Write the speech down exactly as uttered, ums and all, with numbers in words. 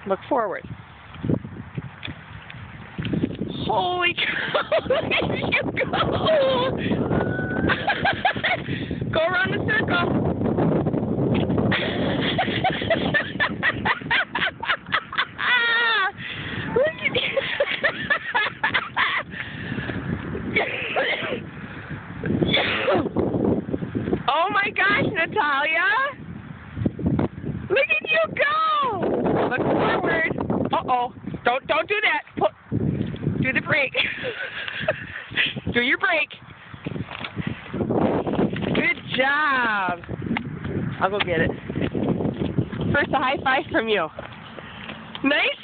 Look forward. Holy cow! Look at you go! Go around the circle. Look at you! Oh my gosh, Natalia! Look at you go! Look forward. Uh-oh. Don't don't do that. Pull. Do the brake. Do your brake. Good job. I'll go get it. First, a high five from you. Nice